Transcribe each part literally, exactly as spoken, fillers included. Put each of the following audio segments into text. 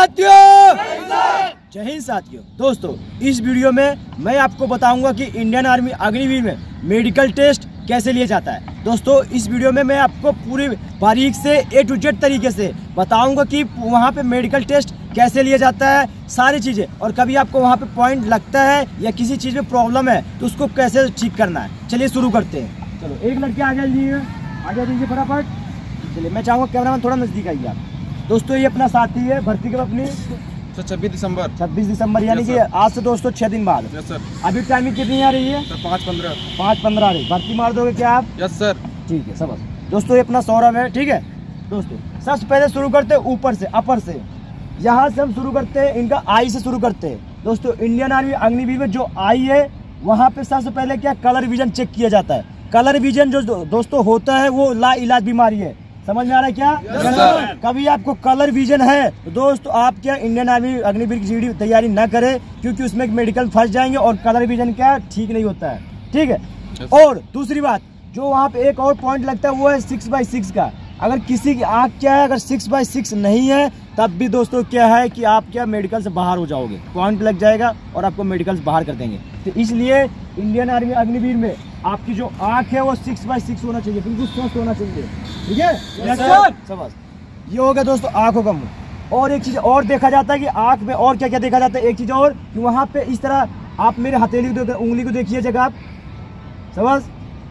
साथियों, जय हिंद साथियों। दोस्तों, इस वीडियो में मैं आपको बताऊंगा कि इंडियन आर्मी अग्निवीर में मेडिकल टेस्ट कैसे लिया जाता है। दोस्तों, इस वीडियो में मैं आपको पूरी बारीक से ए टू जेड तरीके से बताऊंगा कि वहां पे मेडिकल टेस्ट कैसे लिया जाता है, सारी चीज़ें। और कभी आपको वहां पे पॉइंट लगता है या किसी चीज़ में प्रॉब्लम है तो उसको कैसे ठीक करना है। चलिए शुरू करते हैं। चलो, एक लड़के आगे लीजिए, आगे दीजिए फटाफट। चलिए, मैं चाहूँगा कैमरामैन थोड़ा नज़दीक आइए आप। दोस्तों, ये अपना साथी है भर्ती के अपनी छब्बीस दिसंबर छब्बीस दिसंबर यानी कि आज से दोस्तों छह दिन बाद। Yes sir. अभी टाइमिंग कितनी आ रही है? सर पाँच पंद्रह पाँच पंद्रह आ रही। भर्ती मार दोगे क्या आप? Yes sir. ठीक है सब। दोस्तों, ये अपना सौरभ है, ठीक है। दोस्तों, सबसे पहले शुरू करते हैं ऊपर से, अपर से। यहाँ से हम शुरू करते हैं, इनका आई से शुरू करते हैं। दोस्तों, इंडियन आर्मी अग्निवीर में जो आई है वहाँ पे सबसे पहले क्या कलर विजन चेक किया जाता है। कलर विजन जो दोस्तों होता है वो ला इलाज बीमारी है। समझ में आ रहा है क्या? yes, कभी आपको कलर विजन है तो दोस्तों आप क्या इंडियन आर्मी अग्निवीर की सीढ़ी तैयारी ना करें, क्योंकि उसमें मेडिकल फंस जाएंगे और कलर विजन क्या ठीक नहीं होता है, ठीक है। yes, और दूसरी बात, जो वहाँ पे एक और पॉइंट लगता है वो है सिक्स बाई सिक्स का। अगर किसी की आँख क्या है, अगर सिक्स बाई सिक्स नहीं है तब भी दोस्तों क्या है कि आप क्या मेडिकल से बाहर हो जाओगे, पॉइंट लग जाएगा और आपको मेडिकल से बाहर कर देंगे। तो इसलिए इंडियन आर्मी अग्निवीर में आपकी जो आँख है वो सिक्स बाई सिक्स होना चाहिए, बिल्कुल स्वस्थ होना चाहिए, ठीक है। समझ। ये हो गया दोस्तों आँखों का मुँह। और एक चीज़ और देखा जाता है कि आँख में और क्या क्या देखा जाता है, एक चीज़ और कि वहाँ पे इस तरह आप मेरे हथेली को उंगली को देखिए जगह आप, समझ,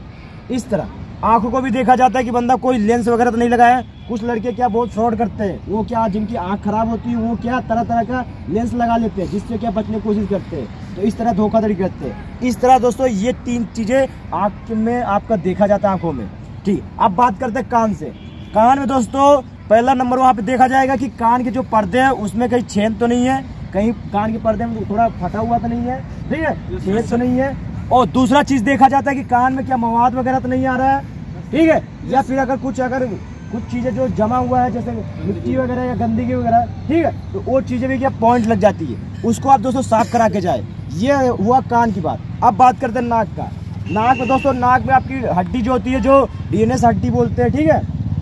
इस तरह आंखों को भी देखा जाता है कि बंदा कोई लेंस वगैरह तो नहीं लगाया। कुछ लड़के क्या बहुत फ्रॉड करते हैं, वो क्या जिनकी आंख खराब होती है वो क्या तरह तरह का लेंस लगा लेते हैं, जिससे क्या बचने की कोशिश करते हैं। तो इस तरह धोखाधड़ी करते हैं। इस तरह दोस्तों ये तीन चीजें आंख में आपका देखा जाता है, आंखों में, ठीक। अब बात करते हैं कान से। कान में दोस्तों पहला नंबर वहाँ पे देखा जाएगा कि कान के जो पर्दे हैं उसमें कहीं छेद तो नहीं है, कहीं कान के पर्दे में थोड़ा फटा हुआ तो नहीं है, ठीक है, छेद तो नहीं है। और दूसरा चीज देखा जाता है कि कान में क्या मवाद वगैरह तो नहीं आ रहा है, ठीक है, या फिर अगर कुछ अगर कुछ चीजें जो जमा हुआ है जैसे मिट्टी वगैरह या गंदगी वगैरह, ठीक है, तो वो चीजें भी क्या पॉइंट लग जाती है, उसको आप दोस्तों साफ करा के जाए। ये हुआ कान की बात। अब बात करते हैं नाक का। नाक में दोस्तों नाक में आपकी हड्डी जो होती है, जो डीएनएस हड्डी बोलते हैं, ठीक है,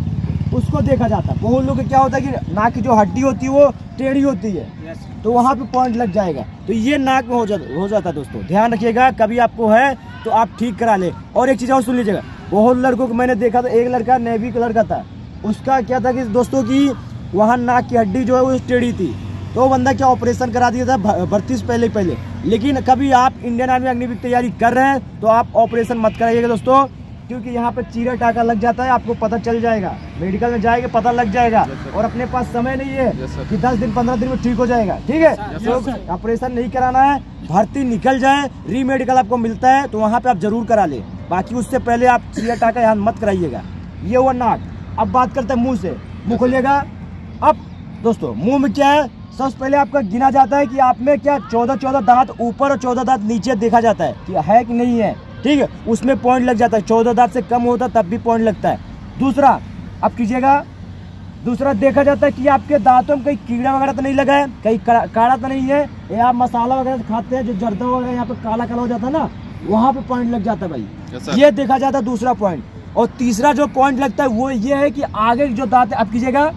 उसको देखा जाता है। बहुत लोग क्या होता है कि नाक की जो हड्डी होती है वो टेढ़ी होती है, तो वहाँ पे पॉइंट लग जाएगा। तो ये नाक में हो जाता हो जाता है दोस्तों, ध्यान रखिएगा। कभी आपको है तो आप ठीक करा ले। और एक चीज़ और सुन लीजिएगा, बहुत लड़कों को मैंने देखा था, एक लड़का नेवी कलर का था, उसका क्या था कि दोस्तों की वहाँ नाक की हड्डी जो है वो टेढ़ी थी, तो वो बंदा क्या ऑपरेशन करा दिया था भर्ती से पहले पहले। लेकिन कभी आप इंडियन आर्मी अग्निवीर की तैयारी कर रहे हैं तो आप ऑपरेशन मत कराइएगा दोस्तों, क्योंकि यहाँ पे चीरा टाका लग जाता है, आपको पता चल जाएगा, मेडिकल में जाएंगे पता लग जाएगा। और अपने पास समय नहीं है कि दस दिन पंद्रह दिन में ठीक हो जाएगा, ठीक है। तो ऑपरेशन नहीं कराना है, भर्ती निकल जाए, री मेडिकल आपको मिलता है तो वहाँ पे आप जरूर करा ले, बाकी उससे पहले आप चीरा टाका यहाँ मत कराइएगा। ये हुआ नाक। अब बात करते हैं मुँह से। मुँह खोलिएगा। अब दोस्तों मुँह में क्या है, सबसे पहले आपका गिना जाता है कि आप में क्या चौदह चौदह दांत ऊपर और चौदह दांत नीचे देखा जाता है कि है कि नहीं है, ठीक है, उसमें पॉइंट लग जाता है। चौदह दांत से कम होता है तब भी पॉइंट लगता है। दूसरा अब कीजिएगा, दूसरा देखा जाता है कि आपके दांतों में कहीं कीड़ा वगैरह तो नहीं लगा है, कहीं काड़ा तो नहीं है, या आप मसाला वगैरह खाते हैं जो जर्दा वगैरह यहाँ पे काला काला हो जाता है ना, वहाँ पे पॉइंट लग जाता है भाई। ये देखा जाता है दूसरा पॉइंट। और तीसरा जो पॉइंट लगता है वो ये है कि आगे जो दांत है, अब कीजिएगा,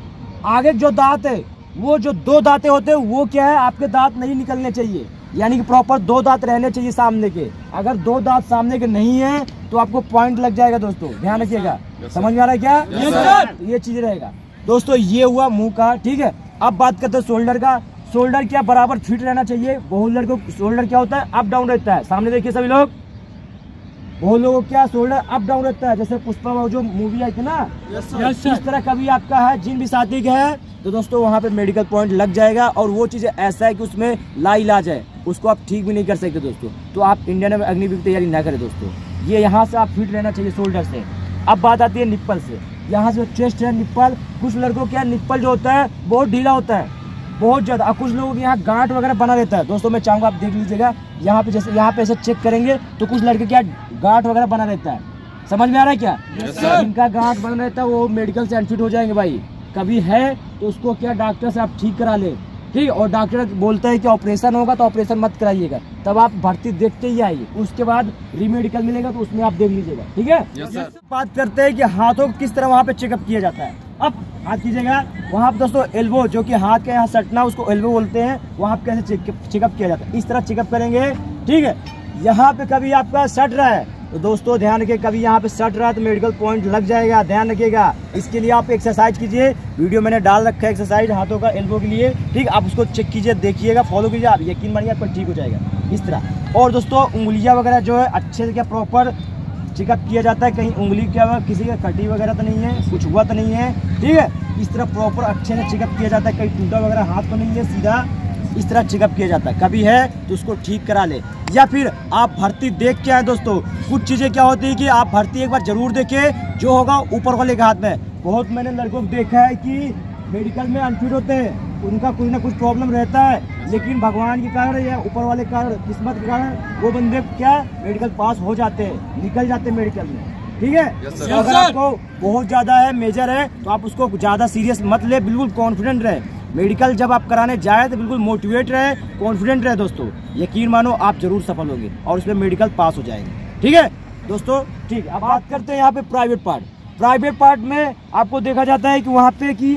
आगे जो दांत है वो जो दो दांतें होते हैं वो क्या है, आपके दांत नहीं निकलने चाहिए, यानी कि प्रॉपर दो दांत रहने चाहिए सामने के। अगर दो दांत सामने के नहीं है तो आपको पॉइंट लग जाएगा दोस्तों, ध्यान रखिएगा। समझ में आ रहा है क्या? yes, ये चीज रहेगा दोस्तों। ये हुआ मुंह का, ठीक है। अब बात करते हैं शोल्डर का। शोल्डर क्या बराबर फिट रहना चाहिए। बहुत लड़कों को शोल्डर क्या होता है, अप डाउन रहता है। सामने देखिए सभी लोग, बहुत लोगों को क्या शोल्डर अप डाउन रहता है, जैसे पुष्पा जो मूवी आई थी ना, yes, इस तरह कभी आपका है, जिन भी साथी का है तो दोस्तों वहाँ पे मेडिकल पॉइंट लग जाएगा। और वो चीज़ ऐसा है कि उसमें ला इलाज है, उसको आप ठीक भी नहीं कर सकते दोस्तों। तो आप इंडियन अग्निवीर की तैयारी ना करें दोस्तों। ये यहाँ से आप फिट रहना चाहिए शोल्डर से। अब बात आती है निप्पल से। यहाँ से चेस्ट है, निप्पल, कुछ लड़कों क्या निप्पल जो होता है बहुत ढीला होता है, बहुत ज़्यादा। और कुछ लोगों के यहाँ गांठ वगैरह बना रहता है दोस्तों। मैं चाहूँगा आप देख लीजिएगा, यहाँ पे जैसे यहाँ पे ऐसे चेक करेंगे तो कुछ लड़के क्या गांठ वगैरह बना रहता है। समझ में आ रहा है क्या? इनका गांठ बना रहता है वो मेडिकल से अनफिट हो जाएंगे भाई। कभी है तो उसको क्या डॉक्टर से आप ठीक करा ले, ठीक। और डॉक्टर बोलता है कि ऑपरेशन होगा तो ऑपरेशन मत कराइएगा, तब आप भर्ती देखते ही आइए, उसके बाद रीमेडिकल मिलेगा तो उसमें आप देख लीजिएगा, ठीक है। yes, बात करते हैं कि हाथों को किस तरह वहाँ पे चेकअप किया जाता है। अब हाथ कीजिएगा वहाँ पे दोस्तों एल्बो, जो कि हाथ के यहाँ सटना उसको एल्बो बोलते हैं, वहाँ पे कैसे चेकअप किया जाता है, इस तरह चेकअप करेंगे। ठीक है, यहाँ पे कभी आपका सट रहा है तो दोस्तों ध्यान रखिए, कभी यहाँ पे सट रहा है तो मेडिकल पॉइंट लग जाएगा, ध्यान रखिएगा। इसके लिए आप एक्सरसाइज कीजिए, वीडियो मैंने डाल रखा है एक्सरसाइज हाथों का एल्बो के लिए। ठीक, आप उसको चेक कीजिए, देखिएगा, फॉलो कीजिए, आप यकीन मानिए आपका ठीक हो जाएगा इस तरह। और दोस्तों उंगलियाँ वगैरह जो है अच्छे से क्या प्रॉपर चेकअप किया जाता है, कहीं उंगली क्या हुआ, किसी का कटी वगैरह तो नहीं है, कुछ हुआ तो नहीं है। ठीक है, इस तरह प्रॉपर अच्छे से चेकअप किया जाता है, कहीं टूटा वगैरह हाथ तो नहीं है, सीधा इस तरह चेकअप किया जाता है। कभी है तो उसको ठीक करा ले, या फिर आप भर्ती देख के आए। दोस्तों कुछ चीज़ें क्या होती है कि आप भर्ती एक बार जरूर देखें, जो होगा ऊपर वाले के हाथ में। बहुत मैंने लड़कों को देखा है कि मेडिकल में अनफिट होते हैं, उनका कुछ ना कुछ प्रॉब्लम रहता है, लेकिन भगवान के कारण या ऊपर वाले कारण, किस्मत के कारण वो बंदे क्या मेडिकल पास हो जाते हैं, निकल जाते हैं मेडिकल में। ठीक है, yes, तो अगर आपको बहुत ज़्यादा है, मेजर है, तो आप उसको ज़्यादा सीरियस मत ले, बिल्कुल कॉन्फिडेंट रहे। मेडिकल जब आप कराने जाए तो बिल्कुल मोटिवेट रहे, कॉन्फिडेंट रहे दोस्तों, यकीन मानो आप जरूर सफल होंगे और उसमें मेडिकल पास हो जाएंगे। ठीक है दोस्तों, ठीक है। अब बात करते हैं यहाँ पे प्राइवेट पार्ट। प्राइवेट पार्ट में आपको देखा जाता है कि वहाँ पे कि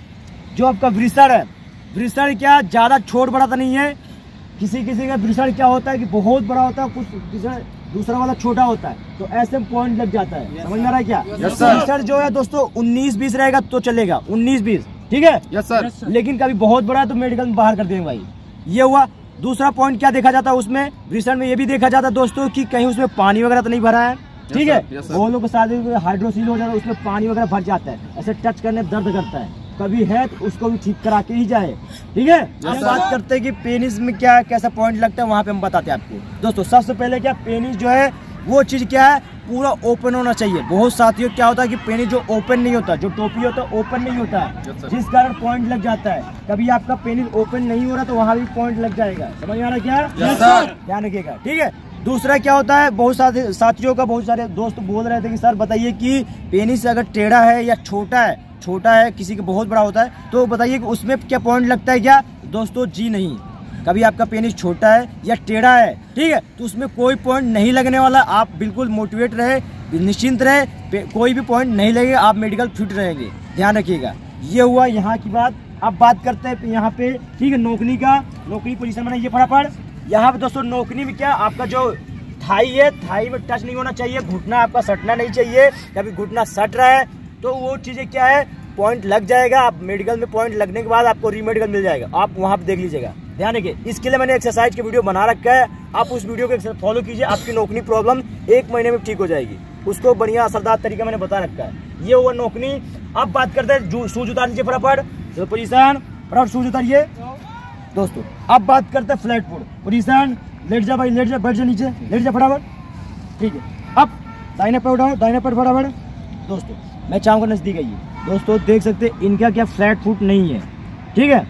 जो आपका वृषण है, वृषण क्या ज़्यादा छोट बड़ा तो नहीं है, किसी किसी का वृषण क्या होता है कि बहुत बड़ा होता है, कुछ वृषण दूसरा वाला छोटा होता है, तो ऐसे में पॉइंट लग जाता है। समझ में आ रहा है क्या? वृषण जो है दोस्तों उन्नीस बीस रहेगा तो चलेगा, उन्नीस बीस, ठीक है। Yes sir. लेकिन कभी बहुत बड़ा है तो मेडिकल में बाहर कर देंगे भाई। ये हुआ। दूसरा पॉइंट क्या देखा जाता है उसमें, वृषण में ये भी देखा जाता है दोस्तों कि कहीं उसमें पानी वगैरह तो नहीं भरा है। ठीक है, बहुत लोग के साथ हाइड्रोसील हो जाता है, उसमें पानी वगैरह भर जाता है, ऐसे टच करने दर्द करता है, कभी है तो उसको भी ठीक करा के ही जाए। ठीक है, हम बात करते हैं कि पेनिस में क्या कैसा पॉइंट लगता है, वहाँ पे हम बताते हैं आपको। दोस्तों सबसे पहले क्या, पेनिस जो है वो चीज़ क्या है, पूरा ओपन होना चाहिए। बहुत साथियों क्या होता है कि पेनिस जो ओपन नहीं होता, जो टोपी होता है ओपन नहीं होता है, जिस कारण पॉइंट लग जाता है। कभी आपका पेनिस ओपन नहीं हो रहा तो वहाँ भी पॉइंट लग जाएगा। समझ में आ रहा क्या? ध्यान रखिएगा। ठीक है, दूसरा क्या होता है, बहुत सारे साथियों का बहुत सारे दोस्त बोल रहे थे कि सर बताइए कि पेनिस अगर टेढ़ा है या छोटा है, छोटा है किसी का बहुत बड़ा होता है, तो बताइए कि उसमें क्या पॉइंट लगता है क्या? दोस्तों जी नहीं, कभी आपका पेनिस छोटा है या टेढ़ा है, ठीक है, तो उसमें कोई पॉइंट नहीं लगने वाला। आप बिल्कुल मोटिवेट रहे, निश्चिंत रहे, कोई भी पॉइंट नहीं लगेगा, आप मेडिकल फिट रहेंगे, ध्यान रखिएगा। ये हुआ यहाँ की बात। अब बात करते हैं यहाँ पे, ठीक है, नौकरी का, नौकरी पोजीशन बनाइए फटाफट। यहाँ पे दोस्तों नौकरी में क्या, आपका जो थाई है, थाई में टच नहीं होना चाहिए, घुटना आपका सटना नहीं चाहिए। कभी घुटना सट रहा है तो वो चीज़ें क्या है, पॉइंट लग जाएगा। आप मेडिकल में पॉइंट लगने के बाद आपको री मेडिकल मिल जाएगा, आप वहाँ पे देख लीजिएगा, ध्यान रखिए। इसके लिए मैंने एक्सरसाइज की वीडियो बना रखा है, आप उस वीडियो को फॉलो कीजिए, आपकी नौकरी प्रॉब्लम एक महीने में ठीक हो जाएगी। उसको बढ़िया असरदार तरीका मैंने बता रखा है। ये हुआ नौकरी। अब बात करते हैं, शूज उतार लीजिए फटाफट, पोजीशन फटाफट, शूज उतारिए दोस्तों। अब बात करते हैं फ्लैट फुट पोजीशन, लेट जा भाई, लेट जा, बैठ जा नीचे, लेट जा फटाफट। ठीक है, अब दाहिने पैर उठाओ, दाहिने पैर फटाफट। दोस्तों मैं चाहूँगा नजदीक आइए, दोस्तों देख सकते हैं इनका क्या फ्लैट फुट नहीं है। ठीक है,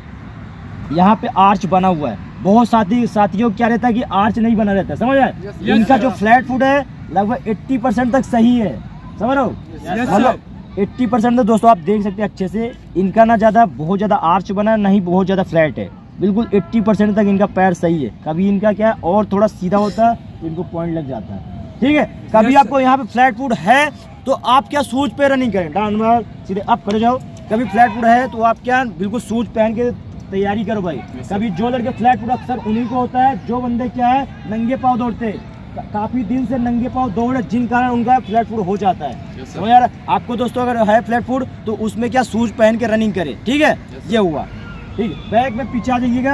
यहाँ पे आर्च बना हुआ है। बहुत साथी साथियों क्या रहता है कि आर्च नहीं बना रहता है, समझ आए? इनका जो फ्लैट फुट है लगभग अस्सी परसेंट तक सही है, समझ रहे हो? मतलब अस्सी परसेंट तो दोस्तों आप देख सकते हैं अच्छे से, इनका ना ज़्यादा बहुत ज़्यादा आर्च बना है, ना ही बहुत ज़्यादा फ्लैट है, बिल्कुल अस्सी परसेंट तक इनका पैर सही है। कभी इनका क्या है और थोड़ा सीधा होता है तो इनको पॉइंट लग जाता है। ठीक है, कभी आपको यहाँ पे फ्लैट फुट है तो आप क्या शूज पे रनिंग करें, डाउन सीधे अप कर जाओ। कभी फ्लैट फुट है तो आप क्या बिल्कुल शूज पहन के तैयारी करो भाई। कभी जो लड़के फ्लैट फुट अक्सर उन्हीं को होता है, जो बंदे क्या है नंगे पाँव दौड़ते, का, काफी दिन से नंगे पाँव दौड़े, जिन कारण उनका फ्लैट फुट हो जाता है। तो यार आपको दोस्तों अगर है फ्लैट फुट तो उसमें क्या शूज पहन के रनिंग करे। ठीक है, ये हुआ। ठीक है, बैक में पीछे आ जाइएगा।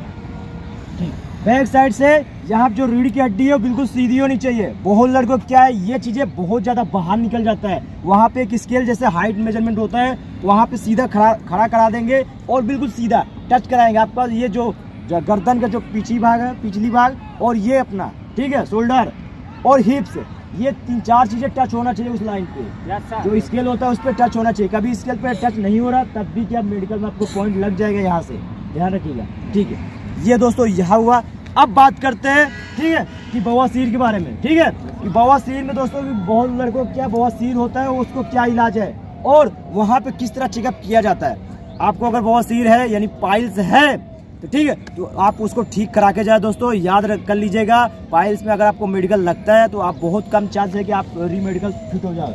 ठीक, बैक साइड से यहाँ जो रीढ़ की हड्डी है बिल्कुल सीधी होनी चाहिए। बहुत लड़कों क्या है ये चीजें बहुत ज्यादा बाहर निकल जाता है। वहाँ पे एक स्केल जैसे हाइट मेजरमेंट होता है, वहाँ पे सीधा खड़ा खड़ा करा देंगे और बिल्कुल सीधा टच कराएंगे आपका ये जो, जो गर्दन का जो पिछली भाग है, पिछली भाग, और ये अपना, ठीक है, शोल्डर और हिप्स, ये तीन चार चीजें टच होना चाहिए उस लाइन पे। जो स्केल होता है उस पर टच होना चाहिए। कभी स्केल पे टच नहीं हो रहा तब भी क्या मेडिकल में आपको पॉइंट लग जाएगा यहाँ से, ध्यान रखिएगा। ठीक है, ये दोस्तों यह हुआ। अब बात करते हैं, ठीक है, कि बवासीर के बारे में। ठीक है, कि बवासीर में दोस्तों बहुत लड़कों क्या बवासीर होता है, उसको क्या इलाज है और वहाँ पे किस तरह चेकअप किया जाता है। आपको अगर बवासीर है यानी पाइल्स है तो ठीक है, तो आप उसको ठीक करा के जाए दोस्तों। याद कर लीजिएगा, पाइल्स में अगर आपको मेडिकल लगता है तो आप बहुत कम चांस है कि आप री मेडिकल फिट हो जाए।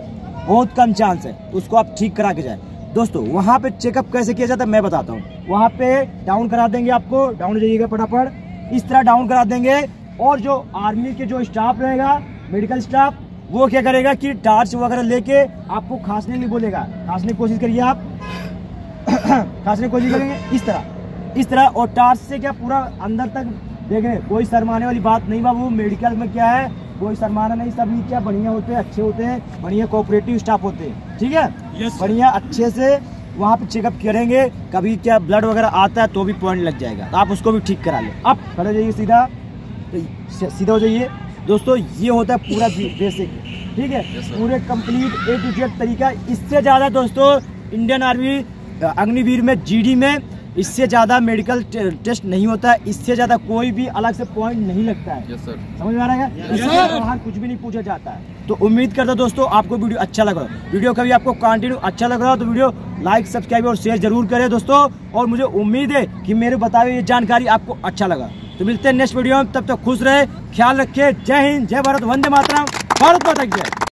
बहुत कम चांस है, तो उसको आप ठीक करा के जाए। दोस्तों वहाँ पे चेकअप कैसे किया जाता है मैं बताता हूँ। वहाँ पे डाउन करा देंगे, आपको डाउन जाइएगा फटाफट, इस तरह डाउन करा देंगे। और जो आर्मी के जो स्टाफ रहेगा, मेडिकल स्टाफ, वो क्या करेगा कि टार्च वगैरह लेके आपको खांसने नहीं बोलेगा, खांसने की कोशिश करिए आप खांसने की कोशिश करेंगे इस तरह इस तरह और टार्च से क्या पूरा अंदर तक देखें। कोई शर्माने वाली बात नहीं बाबू, मेडिकल में क्या है कोई शर्माना नहीं, सभी क्या बढ़िया होते हैं, अच्छे होते हैं, बढ़िया कोऑपरेटिव स्टाफ होते हैं, ठीक है। yes, बढ़िया अच्छे से वहाँ पे चेकअप करेंगे। कभी क्या ब्लड वगैरह आता है तो भी पॉइंट लग जाएगा, तो आप उसको भी ठीक करा लें। अब खड़े जाइए सीधा, तो सीधा हो जाइए। दोस्तों ये होता है पूरा बेसिक, ठीक है, yes, पूरे कंप्लीट ए टू जेड तरीका। इससे ज़्यादा दोस्तों इंडियन आर्मी अग्निवीर में जीडी में इससे ज़्यादा मेडिकल टेस्ट नहीं होता है, इससे ज़्यादा कोई भी अलग से पॉइंट नहीं लगता है। yes, समझ में आ रहा है? इससे बाहर कुछ भी नहीं पूछा जाता है। तो उम्मीद करता हूं दोस्तों आपको वीडियो अच्छा लगा। वीडियो कभी आपको कंटिन्यू अच्छा लग रहा हो तो वीडियो लाइक, सब्सक्राइब और शेयर जरूर करें दोस्तों। और मुझे उम्मीद है कि मेरे बताए हुए ये जानकारी आपको अच्छा लगा। तो मिलते हैं नेक्स्ट वीडियो में, तब तक खुश रहे, ख्याल रखिए। जय हिंद, जय भारत, वंदे मातरम, भारत माता की जय।